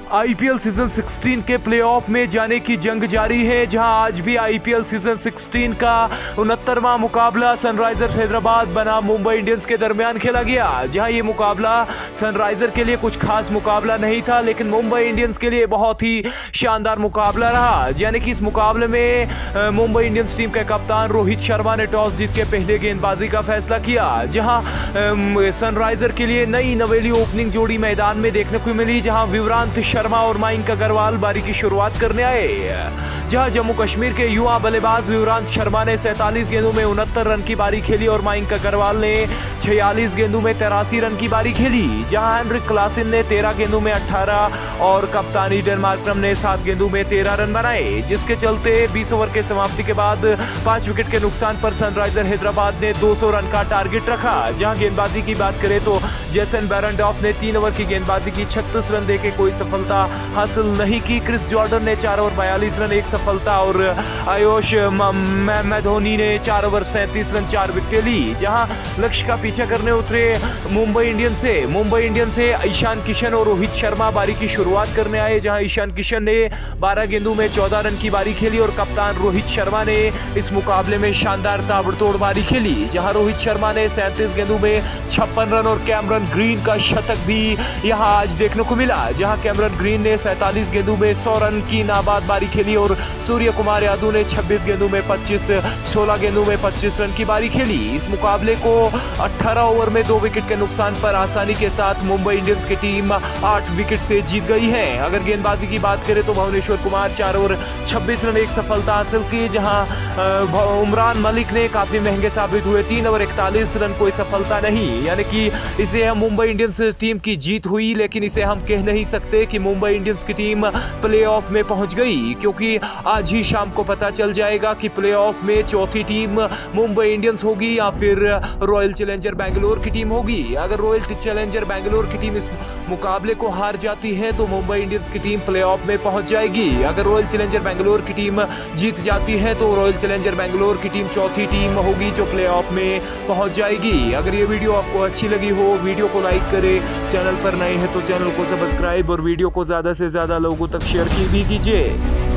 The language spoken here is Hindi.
आईपीएल सीजन 16 के प्लेऑफ में जाने की जंग जारी है, जहां आज भी आईपीएल सीजन 16 का 69वां मुकाबला सनराइजर्स हैदराबाद बनाम मुंबई इंडियंस के दरमियान खेला गया। जहां ये मुकाबला सनराइजर के लिए कुछ खास मुकाबला नहीं था, लेकिन मुंबई इंडियंस के लिए बहुत ही शानदार मुकाबला रहा। यानी कि इस मुकाबले में मुंबई इंडियंस टीम के कप्तान रोहित शर्मा ने टॉस जीत के पहले गेंदबाजी का फैसला किया। जहां सनराइजर के लिए नई नवेली ओपनिंग जोड़ी मैदान में देखने को मिली, जहां विवरांत शर्मा और मयंक अग्रवाल बारी की शुरुआत करने आए। जहां जम्मू कश्मीर के युवा बल्लेबाज विवरांत शर्मा ने 47 गेंदों में 69 रन की बारी खेली और मयंक अग्रवाल ने 46 गेंदों में 83 रन की बारी खेली। जहां हेनरिक क्लासन ने 13 गेंदों में 18 और कप्तानी डेन मार्करम ने 7 गेंदों में 13 रन बनाए, जिसके चलते 20 ओवर के समाप्ति के बाद 5 विकेट के नुकसान पर सनराइजर हैदराबाद ने 200 रन का टारगेट रखा। जहां गेंदबाजी की बात करें तो जेसन बेरेंडॉर्फ ने 3 ओवर की गेंदबाजी की 36 रन देके कोई सफलता हासिल नहीं की। क्रिस जॉर्डन ने 4 ओवर 42 रन, 1 सफलता और आयुष मैधोनी ने 4 ओवर 37 रन 4 विकेट ली। जहां लक्ष्य का पीछा करने उतरे मुंबई इंडियंस से ईशान किशन और रोहित शर्मा बारी की शुरुआत करने आए। जहां ईशान किशन ने 12 गेंदों में 14 रन की बारी खेली और कप्तान रोहित शर्मा ने इस मुकाबले में शानदार ताबड़तोड़ बारी खेली। जहां रोहित शर्मा ने 37 गेंदों में 56 रन और कैमरन ग्रीन का शतक भी यहां आज देखने को मिला। जहां कैमरन ग्रीन ने 47 गेंदों में 100 रन की नाबाद बारी खेली और सूर्य कुमार यादव ने 26 गेंदों में 16 गेंदों में 25 रन की बारी खेली। इस मुकाबले को 18 ओवर में 2 विकेट के नुकसान पर आसानी के साथ मुंबई इंडियंस की टीम 8 विकेट से जीत गई है। अगर गेंदबाजी की बात करें तो भुवनेश्वर कुमार 4 ओवर 26 रन 1 सफलता हासिल की। जहां उमरान मलिक ने काफी महंगे साबित हुए, 3 ओवर 41 रन कोई सफलता नहीं। यानी कि इसे हम मुंबई इंडियंस टीम की जीत हुई, लेकिन इसे हम कह नहीं सकते कि मुंबई इंडियंस की टीम प्लेऑफ में पहुंच गई, क्योंकि आज ही शाम को पता चल जाएगा कि प्लेऑफ में चौथी टीम मुंबई इंडियंस होगी या फिर रॉयल चैलेंजर बेंगलोर की टीम होगी। अगर रॉयल चैलेंजर बेंगलोर की टीम इस मुकाबले को हार जाती है तो मुंबई इंडियंस की टीम प्लेऑफ में पहुंच जाएगी। अगर रॉयल चैलेंजर बेंगलोर की टीम जीत जाती है तो रॉयल चैलेंजर बेंगलोर की टीम चौथी टीम होगी जो प्लेऑफ में पहुंच जाएगी। अगर ये वीडियो आपको अच्छी लगी हो, वीडियो को लाइक करें, चैनल पर नए हैं तो चैनल को सब्सक्राइब और वीडियो को ज़्यादा से ज़्यादा लोगों तक शेयर भी कीजिए।